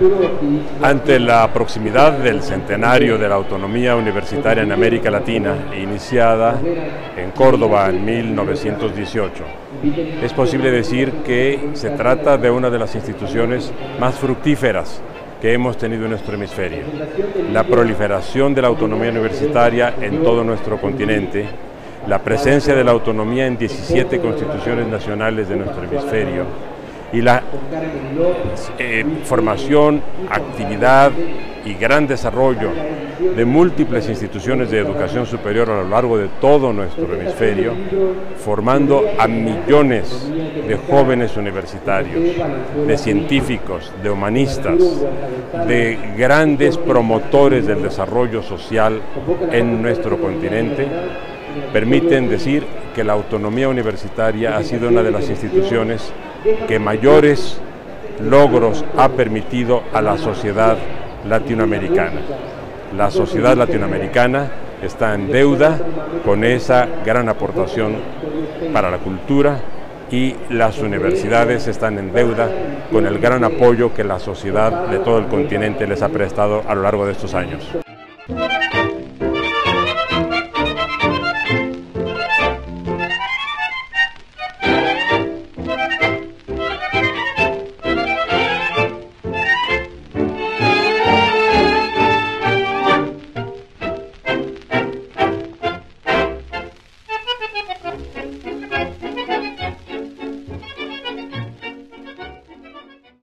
Ante la proximidad del centenario de la autonomía universitaria en América Latina, iniciada en Córdoba en 1918, es posible decir que se trata de una de las instituciones más fructíferas que hemos tenido en nuestro hemisferio. La proliferación de la autonomía universitaria en todo nuestro continente, la presencia de la autonomía en 17 constituciones nacionales de nuestro hemisferio y la formación, actividad y gran desarrollo de múltiples instituciones de educación superior a lo largo de todo nuestro hemisferio, formando a millones de jóvenes universitarios, de científicos, de humanistas, de grandes promotores del desarrollo social en nuestro continente, permiten decir que la autonomía universitaria ha sido una de las instituciones que mayores logros ha permitido a la sociedad latinoamericana. La sociedad latinoamericana está en deuda con esa gran aportación para la cultura y las universidades están en deuda con el gran apoyo que la sociedad de todo el continente les ha prestado a lo largo de estos años.